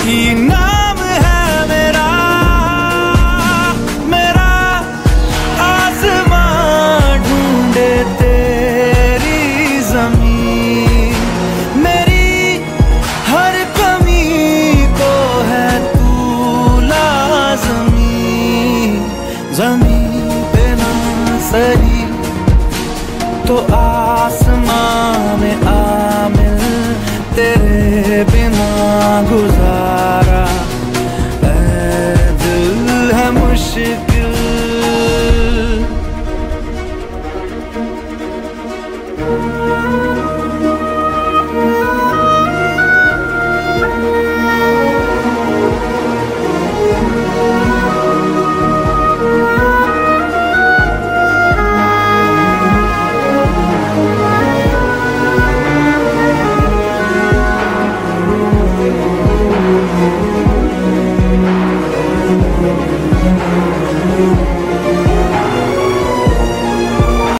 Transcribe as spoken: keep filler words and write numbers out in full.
ही नाम है मेरा, मेरा आसमां ढूंढे तेरी ज़मीन, मेरी हर कमी को है तू लाज़मी। ज़मीन पे ना सही तो आसमां में आ मिल, तेरे बिना गुजारा ऐ दिल है मुश्किल। Thank you.